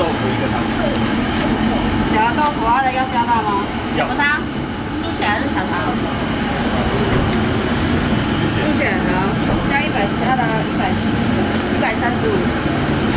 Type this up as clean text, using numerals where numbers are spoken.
腐1个汤匙。 小豆腐要加大吗？ 要。 什么汤？猪血还是小汤？猪血好，加100，加了135。